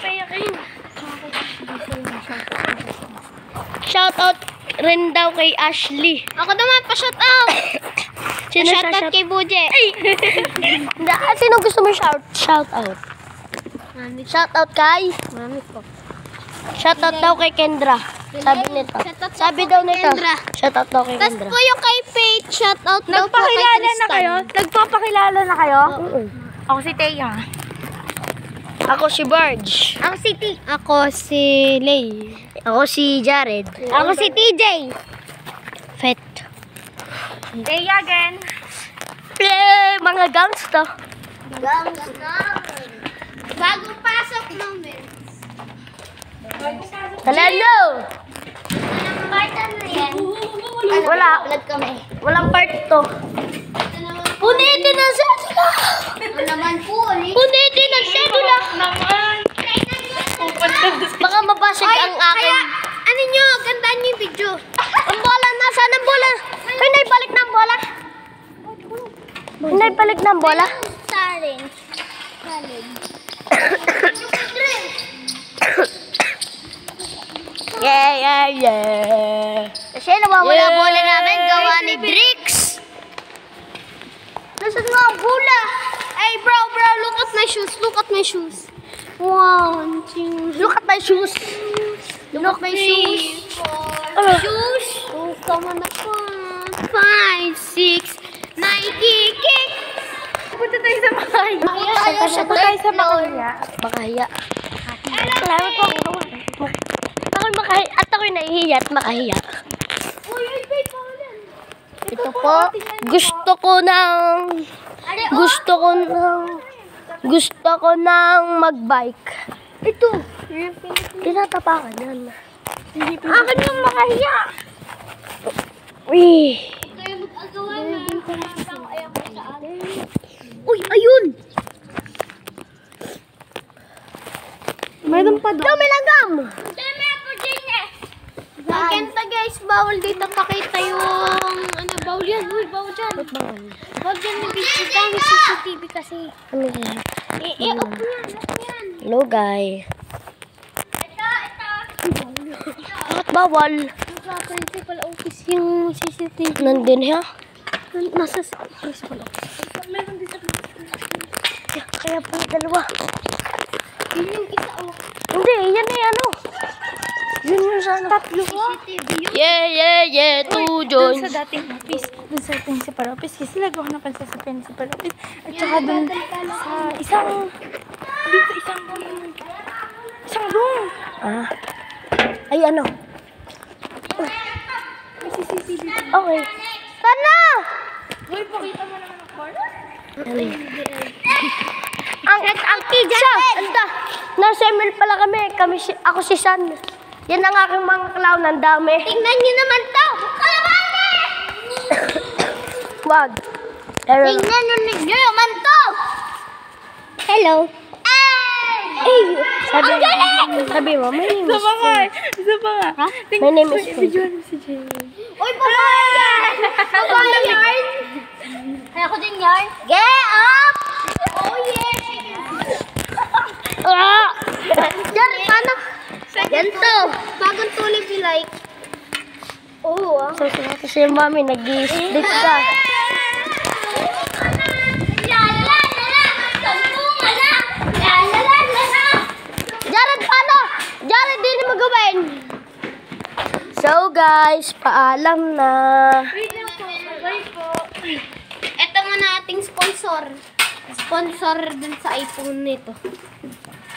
payakin. Shoutout rin daw kay Ashley. Ako naman pa shoutout. Sino Shoutout kay Buje. Sino gusto mo shoutout? Mami. Shoutout kay? Mami ko. Shoutout daw kay Kendra. Sabi nito. Shoutout Sabi daw daw kay nito. Kendra. Shoutout daw kay Tapos Kendra. po yung kay Faith, shoutout daw po kay Nagpakilala Tristan. na kayo? Nagpapakilala na kayo? Oo. Ako si Teya. Ako si Barge. Ako si T. Ako si Lay. Ako si Jared. Ako si TJ. Fet. Teya again. Mga gangsta. Bagong pasok namin. Talano! Anong partan na yan? Wala. Vlog kami. Walang part to. Punitin ang sedula! Ano naman po ulit? Punitin ang sedula! Baka mabasag ang akin. Kaya, ano nyo, gandaan nyo yung video. Ang bola, nasaan ang bola? Ay, naibalik na ang bola. Naibalik na ang bola. Challenge. Yeah. Kasi nawawala ang bola namin, gawa ni Drix. Nasaan nga ang bola? Hey bro, look at my shoes, One, two, Look at my shoes. look at my shoes. Shoes. Oh, come on na po. 5, 6, 9, kick. Punta tayo sa bahay. Punta tayo sa bahay. Makahiya. Salamat po. Ako'y makahiya. At ako'y nahihiya at makahiya. Ito po. Gusto ko nang magbike. Ito. Tinatapakan yan. Akin yung makahiya. Uy. Kaya mag-agawa na. Uy, ayun. Mayroon pa doon. Dami lang gam. Magkanta guys, bawal dito pakita yung bawal yan. Uy, bawal dyan. Bawal dyan yung video dami CCTV kasi. Ano yan? Off yan. Hello, guys. Ito. Bakit bawal? Nasa principal office yung CCTV. Nandun ha? Nasa principal office. Kaya po yung dalawa. Yun yung isa Hindi, yan eh ano. Yun yung sana. Tatlo. CCTV yun. Yeah. Two Doon joints. sa dating office. Doon sa principal office. Kasi lagaw na pansin sa principal office. At saka doon sa isang room. Ah. Ay, ano? Okay. Tana! Uy, pakita mo naman ang corner. Ano yun? Ang pizza! Anda! Nasa ML pala kami. Ako si San. Yan ang aking mga clown. Ang dami. Tingnan nyo naman to. Kalabate! Wag. Tingnan nyo naman to. Hello. Hey! Sabi mo, my name Isa is pa nga. Isa pa nga. Ha? My name is Video mo si Jenny. Uy, babae! Babae yarn! Ay, ako din yarn. Get up! Oh, yeah! Ah! Diyan, paano? Ganito. Bagong tulip you like. Oo, ah. So, kasi yung mami, nag-i-split ka. Jared, paano? Jared, di na magawin. So, guys, paalam na. Wait lang po. Wait po. Ito muna ating sponsor. Sponsor dun sa iPhone nito.